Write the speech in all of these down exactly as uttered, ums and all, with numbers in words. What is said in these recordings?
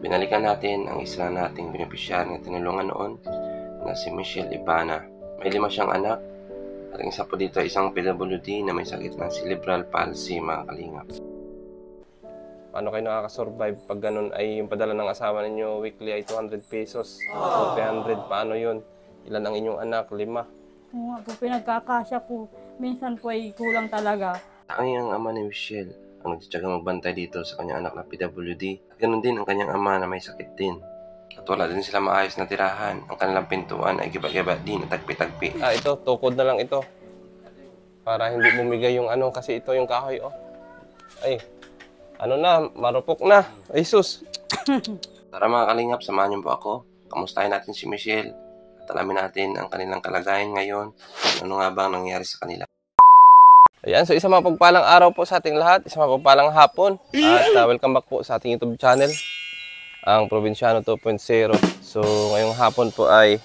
Binalikan natin ang isa nating beneficiary na tinulungan noon na si Michelle Ibana. May lima siyang anak at ang isa po dito ay isang P W D na may sakit ng cerebral palsy, mga kalingap. Paano kayo nakakasurvive pag ganun ay yung padala ng asawa ninyo weekly ay two hundred pesos o three hundred? Paano yun? Ilan ang inyong anak? Lima. Oo nga po, pinagkakasya po. Minsan po ay kulang talaga. Ang ama ni Michelle ang nagtitiyaga magbantay dito sa kanyang anak na P W D. At ganun din ang kanyang ama na may sakit din. At wala din sila maayos na tirahan. Ang kanilang pintuan ay giba-giba din at tagpi-tagpi. Ah, ito, tukod na lang ito. Para hindi bumigay yung ano, kasi ito yung kahoy, oh. Ay, ano na, marupok na. Ay, sus. Tara mga kalingap, samahan niyo po ako. Kamustahin natin si Michelle. At alamin natin ang kanilang kalagayan ngayon. Ano nga ba ang nangyari sa kanila. Ayan, so isang mapagpalang araw po sa ating lahat, isang mapagpalang hapon. At uh, welcome back po sa ating YouTube channel, ang Probinsyano two point oh. So ngayong hapon po ay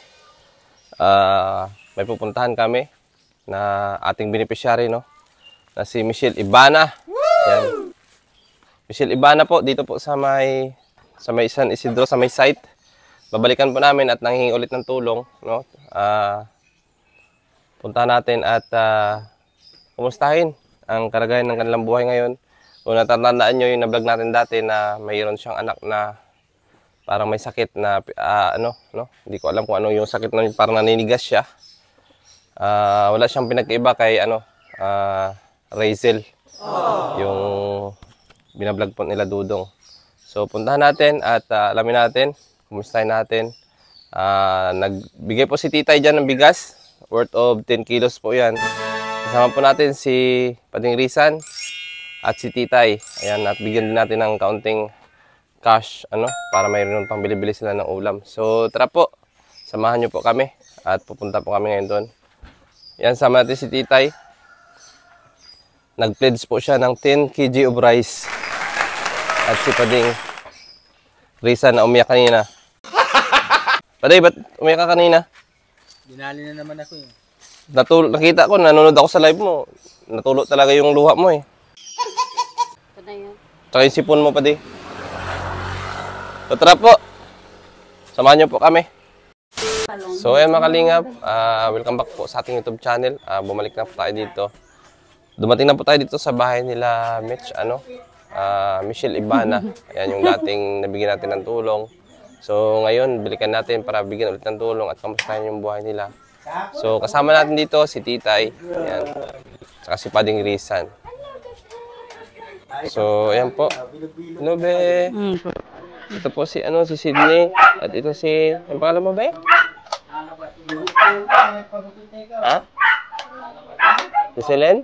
uh, may pupuntahan kami na ating beneficiary, no, na si Michelle Ibana. Ayan. Michelle Ibana po, dito po sa may sa may San Isidro, sa may site. Babalikan po namin at nanghihingi ulit ng tulong, no. Uh, punta natin at uh, kumustahin ang kalagayan ng kanilang buhay ngayon. Kung natatandaan nyo yung na-vlog natin dati na mayroon siyang anak na parang may sakit na uh, ano, no? Hindi ko alam kung ano yung sakit na parang naninigas siya. Uh, wala siyang pinagkaiba kay ano, uh, Razel. Yung binablog po nila Dudong. So puntahan natin at uh, alamin natin, kumustahin natin. Uh, nagbigay po si Titay dyan ng bigas, worth of ten kilos po yan. Kasama po natin si Pading Risan at si Titay. Ayan, at bigyan din natin ng kaunting cash, ano, para mayroon pang bili-bili sila ng ulam. So tara po, samahan nyo po kami at pupunta po kami ngayon doon. Ayan, sama natin si Titay. Nag-pledge po siya ng ten kilograms of rice. At si Pading Risan na umiyak kanina. Paday, ba't umiyak ka kanina? Dinali na naman ako eh. Natul nakita ko, nanonood ako sa live mo. Natulog talaga yung luha mo eh. Ito na yun. Tsaka yung sipon mo pa di. So tara po. Samahan niyo po kami. So ayan mga kalingap, uh, welcome back po sa ating YouTube channel. Uh, bumalik na po tayo dito. Dumating na po tayo dito sa bahay nila Mitch, ano, uh, Michelle Ibana. Ayan yung dating nabigyan natin ng tulong. So ngayon, balikan natin para bigyan ulit ng tulong at kamustahin yung buhay nila. So, kasama natin dito si Titay, ayan, saka si Pading Risan. So, ayan po. Hello, be. Ito po si, ano, si Sydney. At ito si, ang pangalan mo, be? Ha? Si Selen?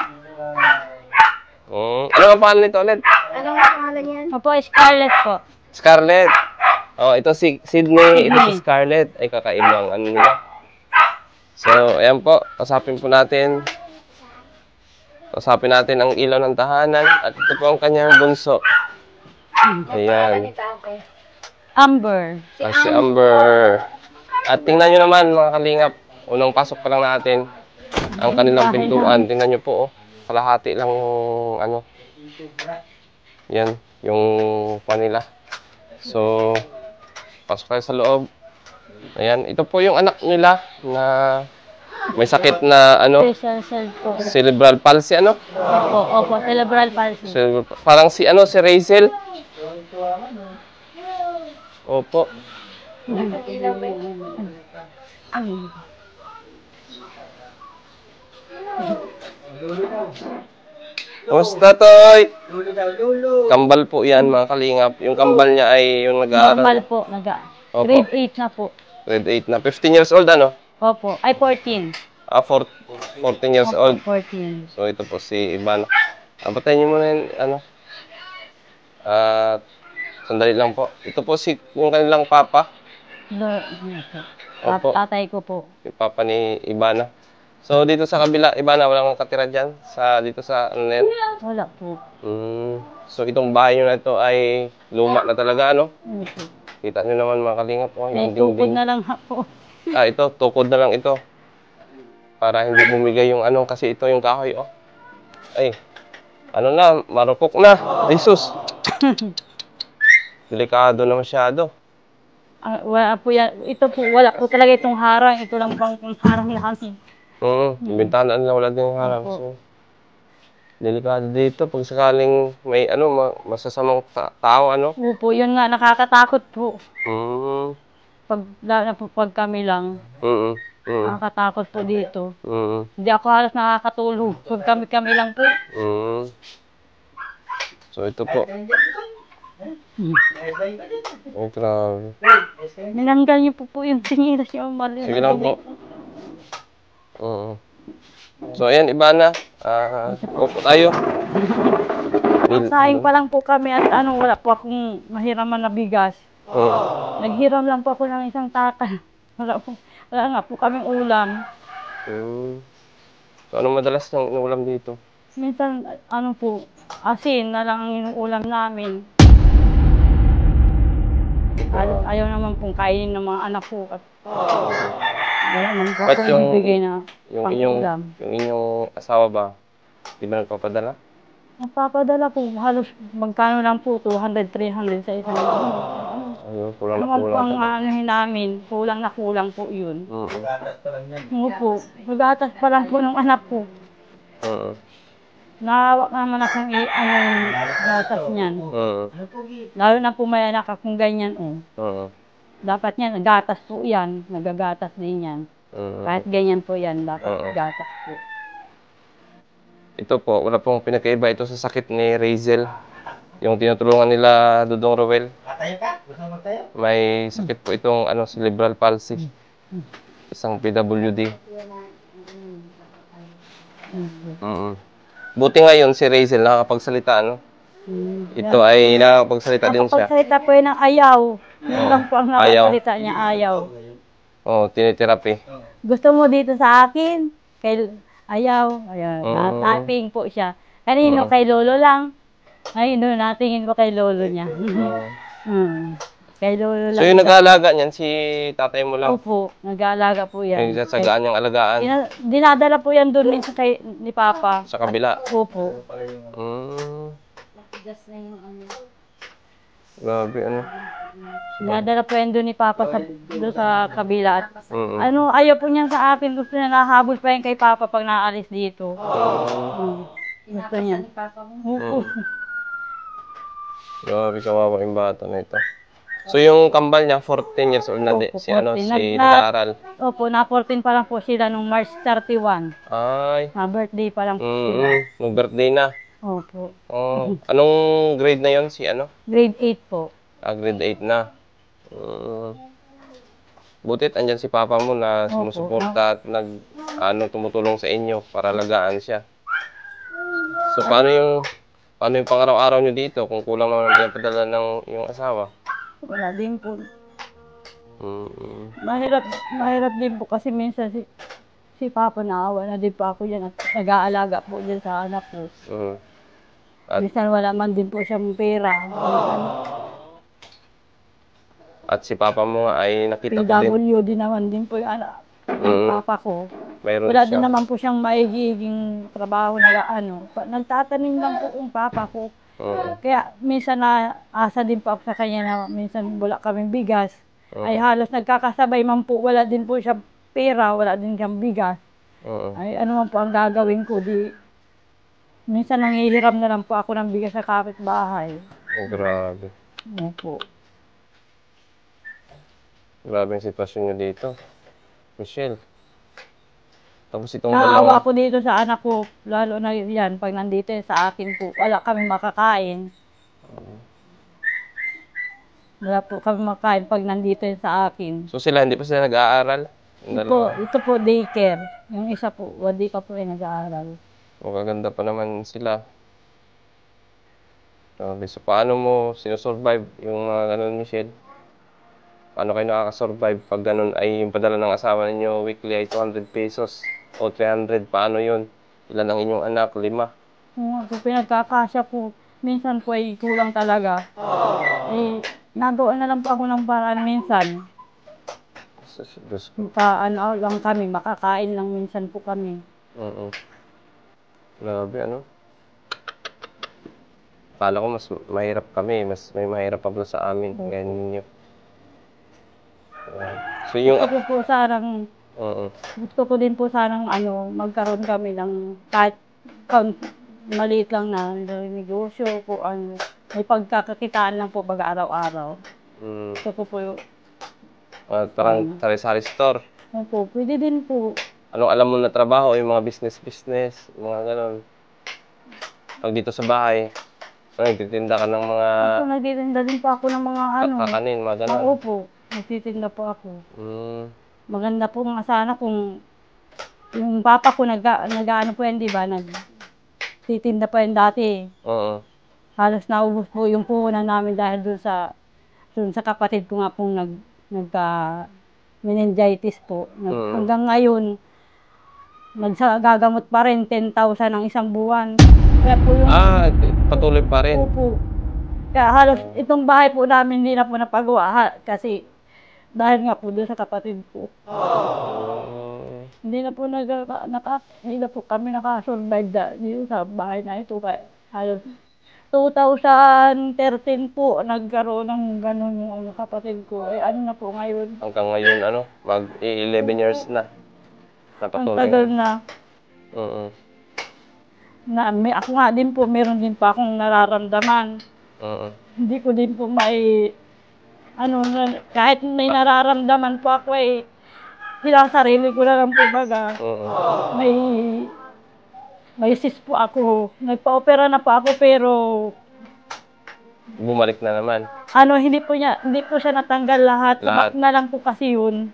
Hmm. Ano ang pangalan nito ulit? Anong pangalan yan? Opo, Scarlett po. Scarlett. Oh, ito si Sydney, ito si Scarlett. Ay, kakaibang ano nila. So, ayan po, kasapin po natin. Kasapin natin ang ilaw ng tahanan. At ito po ang kanyang bunso. Ayan. Amber. Ah, si Amber. At tingnan nyo naman mga kalingap. Unang pasok pa lang natin ang kanilang pintuan. Tingnan nyo po, oh. Kalahati lang yung ano. Yan, yung panila. So, pasok tayo sa loob. Ayan, ito po yung anak nila na may sakit na ano, Po. cerebral palsy, ano? Opo, opo, cerebral palsy. Cerebral, parang si ano, si Razel. Opo. Kamusta, Toy? Kambal po yan, mga kalingap. Yung kambal niya ay yung nag-aaral. Normal po, naga. Opo. Grade eight na po. Grade eight na. fifteen years old, ano? Opo, ay fourteen. Ah, fourteen years Opo, old. fourteen. So, ito po si Ibana. Abatayin niyo muna yung, ano. At, sandali lang po. Ito po si, yung kanilang papa. Lord, Opo. tatay ko po. Yung papa ni Ibana. So, dito sa kabila, Ibana, walang katira dyan? Sa, dito sa, ano na yan? Wala po. Mm, so, itong bahay nyo na ito ay luma na talaga, ano? Opo. Kita nyo naman mga kalingap. Oh, Ay, yung tukod dingding. na lang ha po. Ah, ito, tukod na lang ito. Para hindi bumigay yung ano, kasi ito yung kahoy, oh. Ay, ano na, marupok na. Ay, sus. delikado na masyado. Ah, wala po yan. Ito po, wala po talaga itong harang. Ito lang pang pang harang namin. Oo, mm, bintana na wala din harang. Opo. So, delikado dito pag sakaling may ano, ma- masasamang ta- tao, ano? Opo, yun nga, nakakatakot po. Mm. Pag, lalo na po pag kami lang, Mm. Mm. nakakatakot po dito. Mm. Hindi ako halos nakakatulog. Pag kami-kami lang po. Mm. So, ito po. Oh, grabe. Nilanggal niyo po po yung sinilas niyo. Sige lang po. Oo. So, ayan, iba na. Ah, upo tayo. Sayang pa lang po kami at ano, wala po akong mahiraman na bigas. Oo. Naghiram lang po ako ng isang takal. Wala po, wala nga po kaming ulam. Mm. So, anong madalas ng inuulam dito? Minsan, ano po, asin na lang ang inuulam namin. Ayaw, ayaw naman pong kainin ng mga anak po. At wala naman po Ba't akong yung- ibigay na Yung inyong, pang-ulam. yung inyong asawa ba? Di ba nagpapadala? Napapadala po, halos magkano lang po, two hundred, three hundred sa isang ano. Ayun, kulang Ano na man po kulang. ang anuhin namin, kulang na kulang po yun. Mm. Gatas pa lang yan. Oo po, magatas pa lang po ng anak ko. Mm. Nahawak naman akong i- ano yung gatas niyan. Mm. Lalo na po may anak akong ganyan oh. Mm. Dapat yan, gatas po yan, nagagatas din yan. Mm. Kahit ganyan po yan, dapat Oo. gatas po. Ito po, wala pong pinakaiba ito sa sakit ni Razel. Yung tinutulungan nila Dudong Rowel. Matayo ka? Gusto mo magtayo? May sakit po itong ano, cerebral palsy. Isang P W D. Mm. Buti ngayon si Razel nakakapagsalita, ano? Hmm. Ito ay nakakapagsalita din siya. Nakapagsalita po yun ng ayaw. Yun lang po ang Ayaw. nakapagsalita niya, ayaw. Oh, tinitherapy. Gusto mo dito sa akin? Kay ayaw. Ayaw. Oo. Na-tapping po siya. Kanino? Oo. Kay lolo lang. Ay, no, natingin ko kay lolo niya. hmm. Kay lolo lang. So yung nag-aalaga niyan, si tatay mo lang. Opo, nag-aalaga po yan. Yung sasagaan niyang alagaan Ina- dinadala po yan doon minsan kay ni Papa. sa kabila. Opo. Mm. Grabe, ano. Dinadala po yan doon ni Papa sa, doon sa kabila. At, Mm. ano, ayaw po niyan sa akin. Gusto niya nahabol pa yan kay Papa pag naalis dito. Hmm. Gusto niya. Opo. Grabe, kawawa yung bata na ito. So yung kambal niya, fourteen years old na di, Opo, si ano, fourteen. si Nag- na- nag-aaral. Opo, na fourteen pa lang po sila nung March thirty-one. Ay, Na birthday pa lang po sila. mm, mag-birthday na. Opo. Oh, anong grade na yon si ano? Grade eight po. Ah, grade eight na. Mm. Butit andyan si papa mo na Opo. sumusuporta at nag, ano, tumutulong sa inyo para alagaan siya. So paano yung, paano yung pang-araw-araw nyo dito kung kulang naman ang pinapadala ng yung asawa? Wala din po. Mm. Mahirap, mahirap din po kasi minsan si, si Papa naawa na din po ako yan at nag-aalaga po din sa anak ko. Mm. At- Minsan wala man din po siyang pera. Ano, At si papa mo nga ay nakita ko din. P W din naman din po yung anak, Mm. Papa ko. Mayroon Wala siya. din naman po siyang maigiging trabaho na ano. Pa- Nagtatanim lang po yung Papa ko. Mm. Kaya minsan na asa din po ako sa kanya na minsan wala kaming bigas. Mm. Ay halos nagkakasabay man po. Wala din po siya pera, wala din siyang bigas. Mm. Ay ano man po ang gagawin ko. Di, minsan nangihiram na lang po ako ng bigas sa kapitbahay. Oh, grabe. Opo. Grabe yung sitwasyon nyo dito. Michelle. Tapos itong Naawa dalawa. po dito sa anak ko. Lalo na yan, pag nandito sa akin po, wala kami makakain. Wala po kami makakain pag nandito sa akin. So sila, hindi pa sila nag-aaral? Yung Ito po, dalawa. ito po daycare. Yung isa po, wadi pa po ay nag-aaral. O, kaganda pa naman sila. Okay, so paano mo sinusurvive yung mga ganun, Michelle? Paano kayo nakaka-survive pag ganun ay yung padala ng asawa ninyo weekly ay two hundred pesos o three hundred? Paano yun? Ilan ang inyong anak? Lima? Kung ako pinagkakasya po, minsan po ay kulang talaga. Eh, nagawa na lang po ako ng paraan minsan. Sus- Diyos ko. Pa, ano lang kami, makakain lang minsan po kami. Mm-mm. Grabe, ano? Akala ko mas mahirap kami, mas may mahirap pa po sa amin, kaya ninyo. Ayan. So yung... Gusto ko po sanang, Oo. gusto ko din po sanang ano, magkaroon kami ng kahit kaun- maliit lang na negosyo po, ano, may pagkakakitaan lang po baga araw-araw. Mm. Gusto ko po yung, Uh, parang sari-sari store. ano po, pwede din po. Anong alam mo na trabaho, yung mga business-business, mga ganon. Pag dito sa bahay, nagtitinda ka ng mga Ako, nagtitinda din po ako ng mga ano. kakanin, mga ganon. Oo po, nagtitinda po ako. Mm. Maganda po nga sana kung yung papa ko nag, nag-ano po yan, di ba? Nagtitinda po yan dati. Oo. Halos naubos po yung puhunan namin dahil doon sa, doon sa kapatid ko nga pong nag, nagka meningitis po. Nag, Mm. Hanggang ngayon, nagsagagamot pa rin ten thousand ang isang buwan. Kaya po yung... Ah, patuloy pa rin. Opo. Kaya halos itong bahay po namin hindi na po napagawa ha, kasi dahil nga po doon sa kapatid ko. Oh. Hindi na po nag, naka, hindi na po kami nakasurvive da, dito sa bahay na ito. Kaya halos twenty thirteen po nagkaroon ng gano'n yung ano, kapatid ko. Eh ano na po ngayon? Hanggang ngayon, ano, mag eleven years na. Ang Napatuloy. tagal na. Oo. Na, may, ako nga din po, meron din pa akong nararamdaman. Oo. Hindi ko din po may, ano, na, kahit may nararamdaman po ako eh, sinasarili ko na lang po baga. Oo. May, may sis po ako. Nagpa-opera na po ako pero, Bumalik na naman. ano, hindi po niya, hindi po siya natanggal lahat. Lahat. Sabak na lang po kasi yun.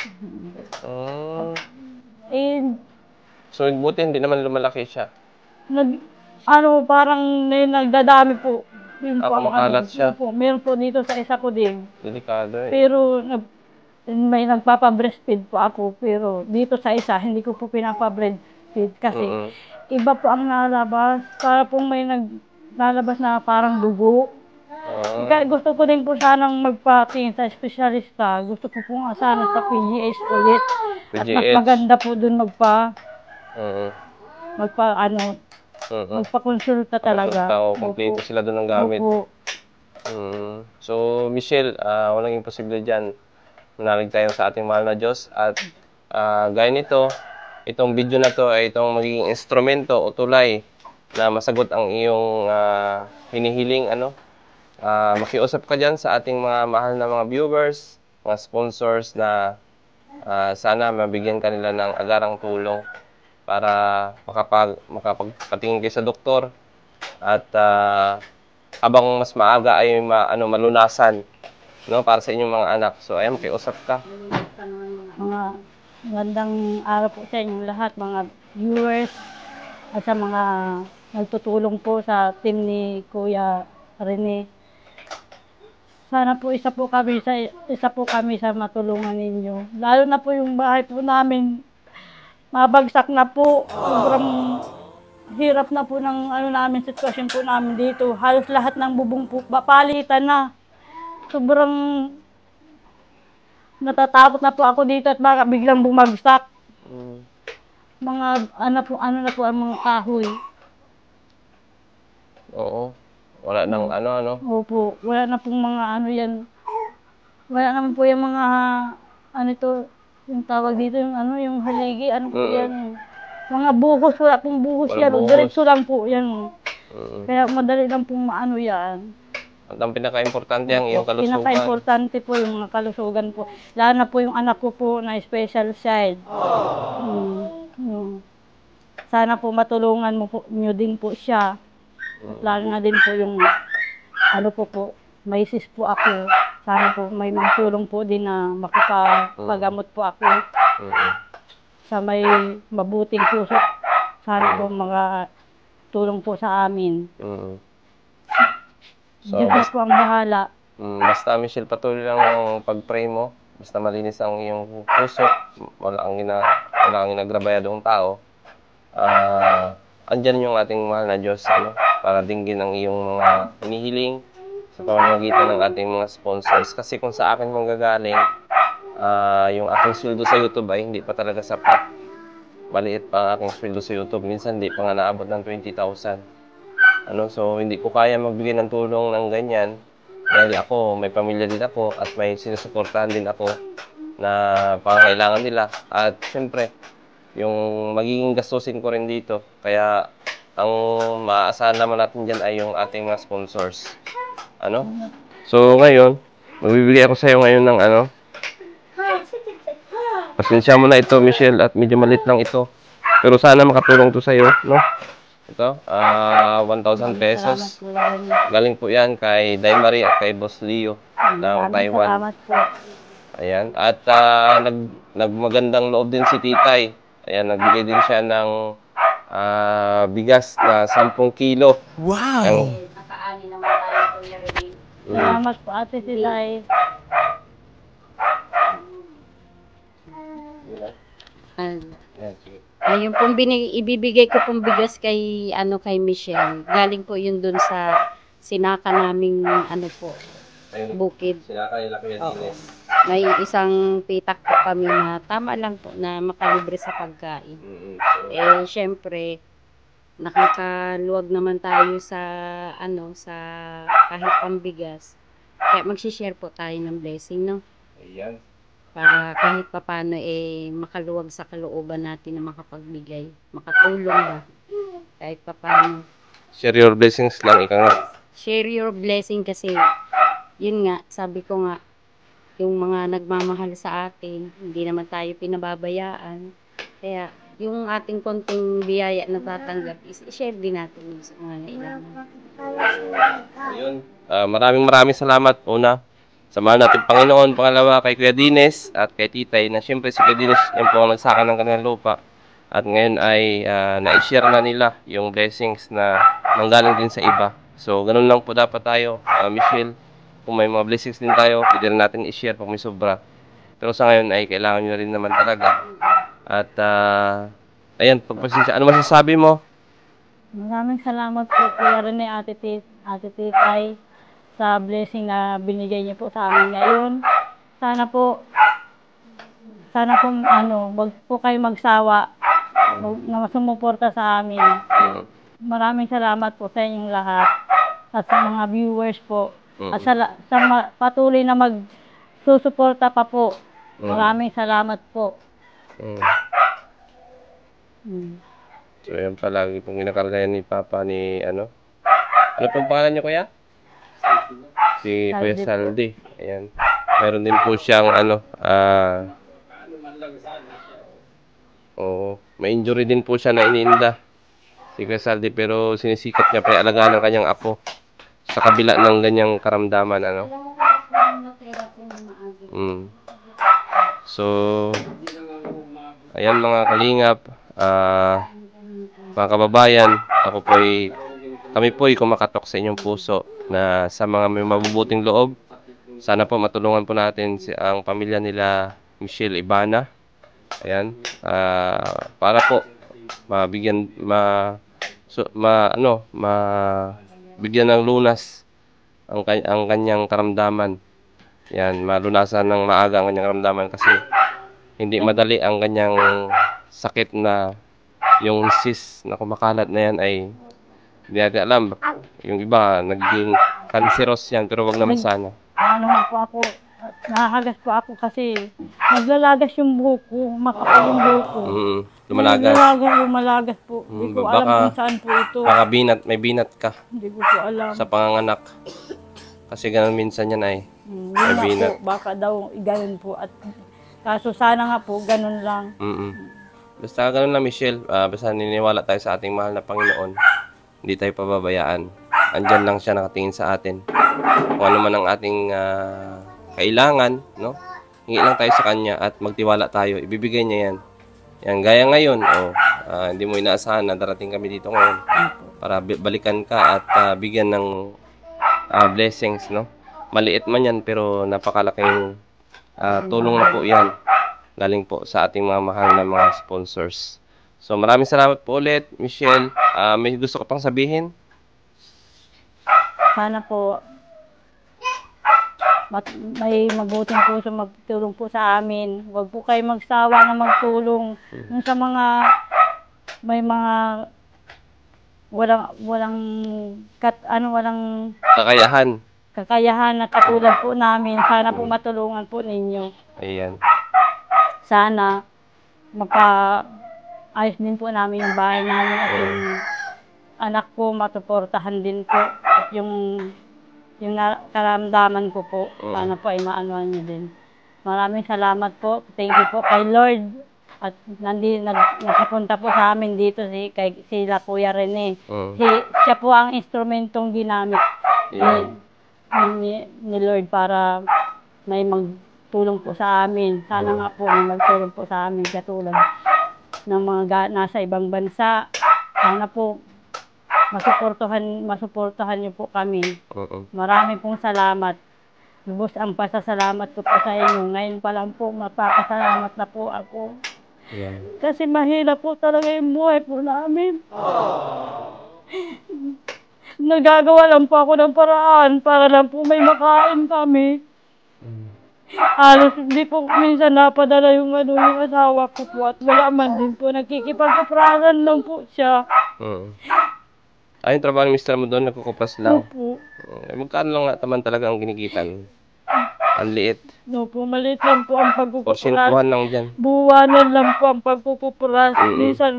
Oh. Eh, So, buti hindi naman lumalaki siya. nag, ano, parang may nagdadami po. Yun Ah, po ang kumakalat ano, siya. yun po. Meron po dito sa isa ko din. Delikado eh. Pero nag, may nagpapa-breastfeed po ako. Pero dito sa isa, hindi ko po pinapa-breastfeed kasi Mm-mm. iba po ang nalabas. Para pong may naglalabas na parang dugo. Oo. Kaya gusto ko din po sanang magpatingin sa espesyalista. Gusto ko po nga sana sa P G H ulit. At P G mas H. maganda po dun magpa, Oo. magpa, ano, Oo. magpa-consulta talaga. Tao, kompleto sila doon ng gamit. Opo. Mm. So, Michelle, ah, walang imposible dyan. Manalig tayo sa ating mahal na Diyos. At ah, gaya nito, itong video na to ay itong magiging instrumento o tulay na masagot ang iyong ah, hinihiling. Ano? Ah, makiusap ka dyan sa ating mga mahal na mga viewers, mga sponsors na ah, sana mabigyan ka nila ng agarang tulong para makapag, makapagpatingin kayo sa doktor at ah, habang mas maaga ay ma, ano, malunasan, no, para sa inyong mga anak. So, ayan, makiusap ka. Mga magandang araw po sa inyong lahat, mga viewers, at sa mga nagtutulong po sa team ni Kuya Rene. Sana po isa po kami sa isa po kami sa matulungan ninyo. Lalo na po yung bahay po namin mabagsak na po. Sobrang hirap na po ng ano namin sitwasyon po namin dito. Halos lahat ng bubong po papalitan na. Sobrang natatakot na po ako dito at baka biglang bumagsak. Mm. Mga ano po, ano na po ang mga kahoy. Oo. Wala nang ano, ano. Opo, wala na pong mga ano yan. Wala naman po yung mga ano ito, yung tawag dito, yung ano, yung haligi, ano po Mm. yan. Mga buhos, wala pong buhos Walang yan. buhos. Diretso lang po yan. Mm. Kaya madali lang pong maano yan. At ang pinaka-importante ang iyong kalusugan. Pinaka-importante po yung mga kalusugan po. Lalo na po yung anak ko po na special child. Mm, mm. Sana po matulungan mo po, nyo din po siya. At lalo na din po yung ano po po, may sis po ako. Sana po may magtulong po din na makapagamot po ako Mm. sa may mabuting puso. Sana po mga tulong po sa amin. Mm. So, Diyos na po ang bahala. Mm, basta Michelle, patuloy lang ang pag-pray mo. Basta malinis ang iyong puso. Wala kang gina, wala kang ginagrabayadong tao. Ah, andyan yung ating mahal na Diyos, ano, para dinggin ang iyong mga hinihiling sa pamamagitan ng ating mga sponsors. Kasi kung sa akin manggagaling, ah, yung aking sweldo sa YouTube ay hindi pa talaga sapat. Maliit pa ang aking sweldo sa YouTube. Minsan hindi pa nga naabot ng twenty thousand. Ano, so hindi ko kaya magbigay ng tulong ng ganyan dahil ako, may pamilya din ako at may sinusuportahan din ako na pangangailangan nila. At siyempre, yung magiging gastusin ko rin dito. Kaya ang maaasahan naman natin dyan ay yung ating mga sponsors. Ano? So ngayon, magbibigay ako sa iyo ngayon ng ano. Pasensya mo na ito, Michelle, at medyo malit lang ito. Pero sana makatulong to sa iyo, no? Ito, ah one thousand pesos. Salamat po Rene. Galing po yan kay Daimari at kay Boss Leo ng Maraming Taiwan. salamat po. Ayan. At ah, nag, nagmagandang loob din si Titay. Ayan, nagbigay din siya ng ah, bigas na sampung kilo. Wow! Ang, Nakaani naman tayo, Kuya Rene. Salamat po Ate Silay. Ah, ayan, sige. Ayun pong binig, ibibigay ko pong bigas kay ano kay Michelle. Galing po yun dun sa sinaka naming ano po, Ayun, bukid. sila kayo Kuya Dines. May isang pitak po kami na tama lang po na makalibre sa pagkain. Mm-hmm. Eh syempre nakakaluwag naman tayo sa ano sa kahit pambigas. Kaya magsi-share po tayo ng blessing, no? Ayan. Para kahit papano eh makaluwag sa kalooban natin na makapagbigay, makatulong ba kahit papano. Share your blessings lang, ika nga. Share your blessing kasi yun nga, sabi ko nga yung mga nagmamahal sa atin, hindi naman tayo pinababayaan. Kaya yung ating konting biyaya na tatanggap is i-share din natin yung sa mga nailangan. Ayun. Ah, maraming maraming salamat. Una, samahan natin Panginoon. Pangalawa, kay Kuya Dines at kay Titay na siyempre si Kuya Dines yan po ang nagsaka ng kanilang lupa. At ngayon ay uh, na-share na nila yung blessings na nanggaling din sa iba. So, ganun lang po dapat tayo, uh, Michelle. Kung may mga blessings din tayo, pwede rin natin i-share pag may sobra. Pero sa ngayon ay kailangan nyo rin naman talaga. At, uh, ayan, pagpasensya. Ano masasabi mo? Maraming salamat po Kuya Rene, Ate Tit, Ate Titay sa blessing na binigay niyo po sa amin ngayon. Sana po, sana po, ano, wag po kayo magsawa na sumuporta sa amin. Mm. Maraming salamat po sa inyong lahat at sa mga viewers po. Mm. At sa, la- sa ma- patuloy na magsusuporta pa po. Mm. Maraming salamat po. Mm. Mm. So, yan palagi pong ginakargayan ni Papa ni, ano? Ano pong pangalan niyo, Kuya? Si Kuya Saldi po. Saldi. Ayan. Meron din po siyang, ano, ah... oo. May injury din po siya na iniinda. Si Kuya Saldi, pero sinisikap niya pa alagaan ng kanyang apo. Sa kabila ng ganyang karamdaman, ano? Mm. So, ayan mga kalingap, ah... mga kababayan, ako po ay, kami po ay kumakatok sa inyong puso na sa mga may mabubuting loob, sana po matulungan po natin si, ang pamilya nila Michelle Ibana. Ayan, ah, para po mabigyan, ma, so, ma, ano, ma, bigyan ng lunas ang, ang kanyang karamdaman. Yan, malunasan ng maaga ang kanyang karamdaman kasi hindi madali ang kanyang sakit na yung cyst na kumakalat na yan ay hindi natin alam. Yung iba, naging cancerous yan, pero wag naman sana. Ano nga po ako, nahahagas po ako kasi naglalagas yung buhok ko, makapal yung buhok ko. Mm, lumalagas. Lumalagas, lumalagas po. Hindi Mm, ko alam baka- kung saan po ito. Baka binat, may binat ka Hindi ko po alam. sa panganganak. Kasi ganun minsan yan ay. Hmm, may yun nga binat. po, baka daw ganun po. At kaso sana nga po, ganun lang. Mm-mm. Basta ganun lang, Michelle. Ah, basta niniwala tayo sa ating mahal na Panginoon. Hindi tayo pababayaan. Andyan lang siya nakatingin sa atin. Kung ano man ang ating ah, kailangan, no? Hingi lang tayo sa Kanya at magtiwala tayo. Ibibigay niya yan. Yan, gaya ngayon, oh, ah, hindi mo inaasahan na darating kami dito ngayon para bi- balikan ka at ah, bigyan ng ah, blessings, no? Maliit man yan, pero napakalaking ah, tulong na po yan. Galing po sa ating mga mahal na mga sponsors. So, maraming salamat po ulit, Michelle. Ah, may gusto ka pang sabihin? Sana po mat- may mabuting puso magtulong po sa amin. Huwag po kayo magsawa na magtulong. Yung sa mga may mga walang walang kat, ano walang Kakayahan. kakayahan na katulad po namin. Sana po matulungan po ninyo. Ayan. Sana mapa ayos din po namin yung bahay namin at yung anak ko matuportahan din po. At yung yung karamdaman ko po, sana po ay maanoan niyo din. Maraming salamat po. Thank you po kay Lord. At nandi, nag, nakapunta po sa amin dito si kay sila Kuya Rene. Mm. Si, siya po ang instrumentong ginamit Yeah. ni, ni Lord para may magtulong po sa amin. Sana nga po may magtulong po sa amin katulad ng mga ga- nasa ibang bansa. Sana po masuportahan, masuportahan niyo po kami. Oo. Marami pong salamat. Lubos ang pasasalamat ko po sa inyo. Ngayon pa lang po, mapapasalamat na po ako. Yeah. Kasi mahirap po talaga yung buhay po namin. Nagagawa lang po ako ng paraan para lang po may makain kami. Halos hindi po minsan napadala yung ano yung asawa ko po at wala man din po. Nakikipagkaprasan lang po siya. Oo. Ay, yung trabaho ni mister mo doon, nagkukupras lang. Opo. Eh, magkano lang nga naman talaga ang ginigitan? Ang liit. Opo, maliit lang po ang pagkukupras. Porsyentuhan lang dyan. Buwanan lang po ang pagkukupras. Mm-mm. Minsan,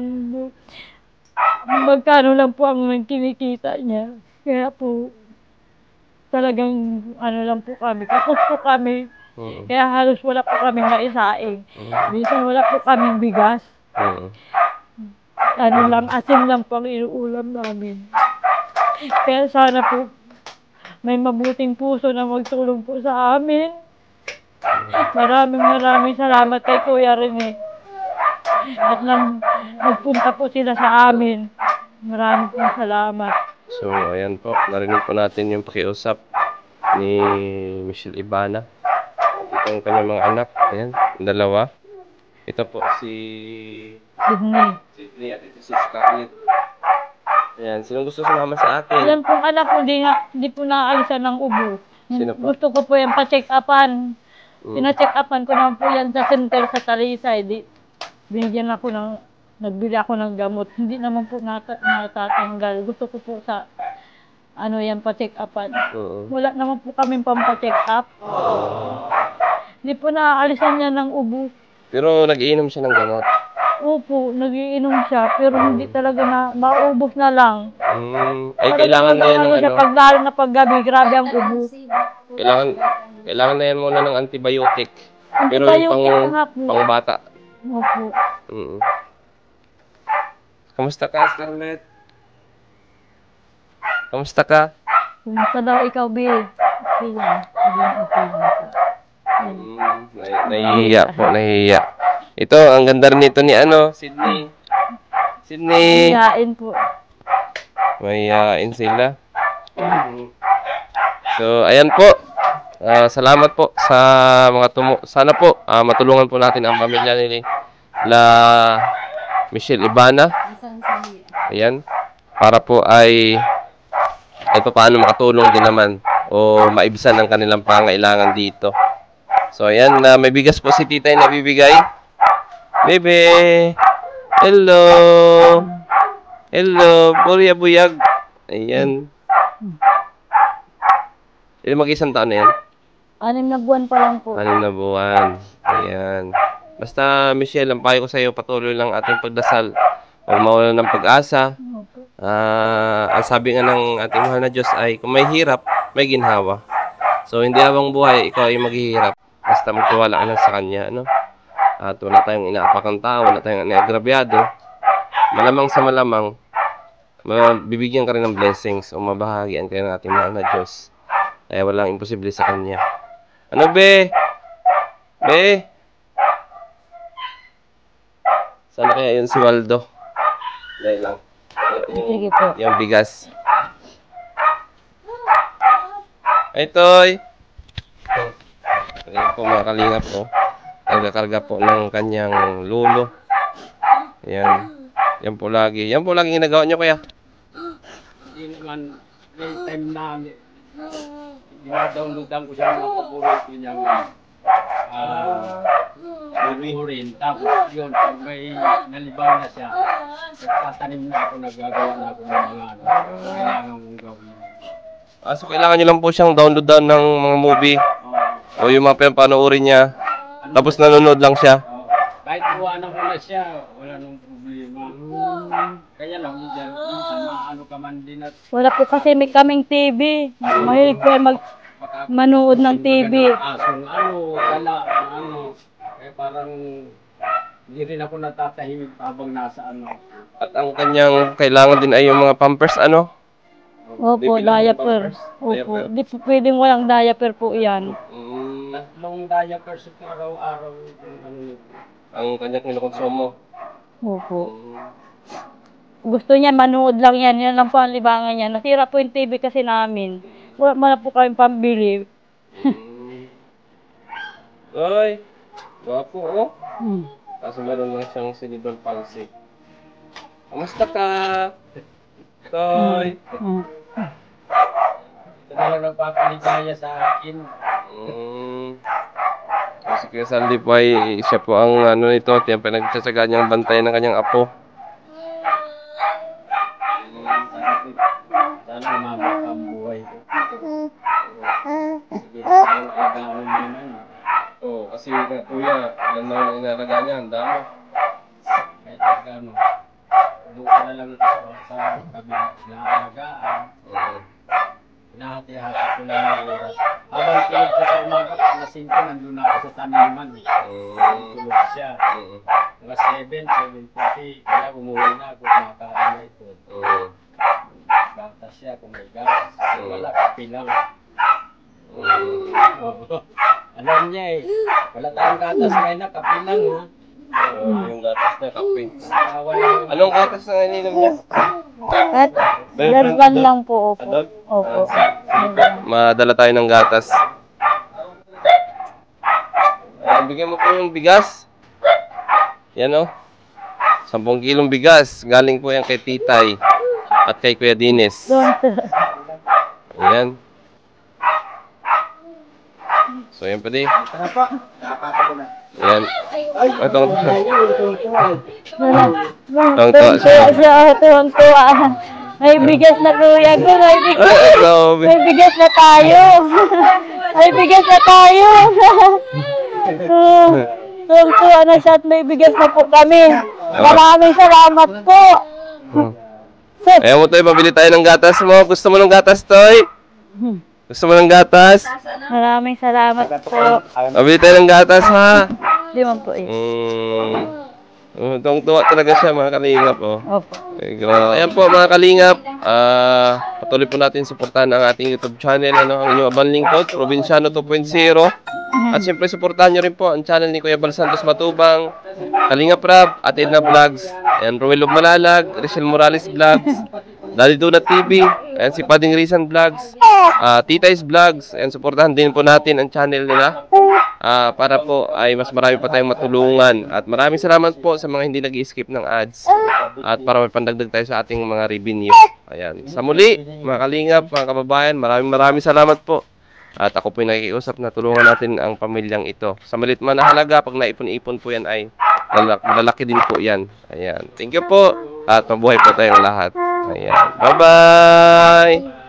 magkano lang po ang kinikita niya. Kaya po, talagang ano lang po kami. Kapos po kami. Oo. Kaya halos wala po kaming maisaing. Oo. Minsan wala po kaming bigas. Oo. Ano lang, asin lang po ang inuulam namin. Kaya sana po, may mabuting puso na magtulong po sa amin. Maraming maraming salamat kay Kuya Rene. At nang nagpunta po sila sa amin. Maraming pong salamat. So, ayan po. Narinig po natin yung pakiusap ni Michelle Ibana. Ito ang kanyang mga anak. Ayan, yung dalawa. Ito po si Sydney. Sydney at ito si Scarlett. Ayan, sinong gusto sumama sa atin? Yan pong anak ko, di, nga, di po naalisan ng ubo. Sino po? Gusto ko po yan pa-check upan. Mm. Pina-check upan ko naman po yan sa center sa Talisay. Di, binigyan ako ng, nagbili ako ng gamot. Hindi naman po nata, natatanggal. Gusto ko po sa, ano yan, pa-check upan. Oo. Wala naman po kaming pampa-check up. Hindi po naaalisan niya ng ubo. Pero nag-iinom siya ng gamot. Opo, nagiinom siya, pero hindi talaga na, maubos na lang. Mm. Ay, kailangan na yan ng Ano siya, ano? pag lalo na paggabi, grabe ang ubo. Kailangan, kailangan na yan muna ng antibiotic. Pero yung pang, Antibiotic nga po. pang bata. Opo. Mm. Kamusta ka, Scarlett? Kamusta ka? Kumusta daw ikaw, Bill? Okay lang. Okay lang. Mm, nahi- nahihiya po, nahihiya. Ito, ang ganda rin nito ni ano, Sydney. Sydney. Hiyain po. Mahihain sila. So, ayan po. Ah, salamat po sa mga tumu... Sana po, ah, matulungan po natin ang pamilya ni La Michelle Ibana. Ayan. Para po ay ay paano makatulong din naman o maibsan ang kanilang pangailangan dito. So, ayan, na may bigas po si tita na bibigay. Bebe! Hello! Hello! Burya buyag! Ayan. Ilan mag-isang taon na yan? Anim na buwan pa lang po. Anim na buwan. Ayan. Basta, Michelle, ang payo ko sa iyo, patuloy lang ating pagdasal. Huwag mawalan ng pag-asa. Opo. Ah, ang sabi nga ng ating mahal na Diyos ay, kung may hirap, may ginhawa. So, hindi habang buhay, ikaw ay maghihirap. Basta magtiwala ka lang sa Kanya, ano? At wala tayong inaapakang tao, wala tayong inagrabyado. Malamang sa malamang, bibigyan ka rin ng blessings o mabahagian ka ng ating mahal na Diyos. Kaya walang imposible sa Kanya. Ano, be? Be? Sana kaya yun si Waldo? Dahil lang. Sige po. Yung bigas. Ay, Toy! Ayan po mga kalingap po. Nagkakarga po ng kanyang lulo. Ayan. Yan po lagi. Yan po lagi ginagawa nyo kaya. Hindi naman, may time na dinadownloadan ko siya mga paborito niyang ah, ako rin. Tapos yun, pag may nalibaw na siya, nagtatanim na ako, naggagawa na ako ng mga ano, kailangan mong gawin. Ah, so kailangan nyo lang po siyang download down ng mga movie Oo. o yung mga pinapanoorin niya. Tapos nanonood lang siya. Oo. Kahit iwanan ko na siya, wala nang problema. Kaya lang, minsan, minsan maano ka man din at Wala po kasi may kaming T V. Mahilig po yan mag baka manood ng T V. asong ano, gala, ano. Kaya parang hindi rin ako natatahimik habang nasa ano. At ang kanyang kailangan din ay yung mga pampers, ano? Opo, Bibili ng diaper. pampers? Opo, Diaper. di po pwedeng walang diaper po yan. Mm, Tatlong diapers ito araw-araw. yung Ano, ang kanyang kinukonsumo. Opo. Mm. Gusto niya manood lang yan. Yan lang po ang libangan niya. Nasira po yung T V kasi namin. Wala wala po kami pambili. Mm. Ay, gwapo, oh. Hmm. Kaso meron lang siyang cerebral palsy. Kamusta ka? Toy? Hmm. ito na lang nagpapaligaya sa akin. Mm. Kasi Kuya Sandy po ay siya po ang ano nito, tiyan pinagtsatsaga niyang bantayan ng kanyang apo. Sana umabot ang buhay ko. Sige, sana agawan mo naman. Oo, oh, kasi kuya, ilan na ang inaraga niya, ang dami. Kahit agano. Doon ka na lang sa, sa kabila naalagaan. Oo. Hinahati-hati ko lang ang oras. Habang tulog ko sa umaga, alas singko, nandun ako sa taniman. Mm. Tulog siya. Mm. Mga seven, seven thirty, kaya umuwi na ako, kumakain na ito. Oo. Gatas siya kung may gatas. Kung wala, kape lang. Mm. Oo. Alam niya eh, wala tayong gatas ngayon na, kape lang ha. Oo, yung gatas niya, kape. Ah, wala. Anong gatas na ininom niya? At verbal lang po. Opo. Adult? Opo. Madala tayo ng gatas. Ay, bigyan mo po yung bigas. Yan o. Sampung kilong bigas. Galing po yan kay Titay. At kay Kuya Dines. Doon. Ayan. So, yan pa di. Ayan. Itong Tuwang-tuwa siya. Tuwang-tuwa. May bigas na kuya ko. May bigas, Ay, grabe. may bigas na tayo. May bigas na tayo. Tuwang-tuwa na siya at may bigas na po kami. Maraming salamat po. Sir. Ayan mo, Toy. Pabili tayo ng gatas mo. Gusto mo ng gatas, Toy? Gusto mo ng gatas? Maraming salamat po. Pabili tayo ng gatas, ha? Di man po eh. Mm. Oh, tuwang-tuwa talaga siya, mga kalingap, oh. Opo. Okay, grabe. Ayan po, mga kalingap. Ah, patuloy po natin suportahan ang ating YouTube channel, ano, ang inyong abang lingkod, Provinciano two point oh. At siyempre, suportahan nyo rin po ang channel ni Kuya Bal Santos Matubang, Kalingap Rab, Ate Edna Vlogs, and Ruel of Malalag, Rachel Morales Vlogs, Daddy Donut T V, and si Pading Rizan Vlogs, uh, Titay's Vlogs, and suportahan din po natin ang channel nila uh, para po ay mas marami pa tayong matulungan. At maraming salamat po sa mga hindi nag-skip ng ads at para may pandagdag tayo sa ating mga revenue. Ayan. Sa muli, mga kalingap, mga kababayan, maraming maraming salamat po. At ako po yung nakikiusap na tulungan natin ang pamilyang ito. Sa malit man na halaga, pag naipon-ipon po yan ay malalaki din po yan. Ayan. Thank you po. At mabuhay po tayong lahat. Ayan. Bye-bye!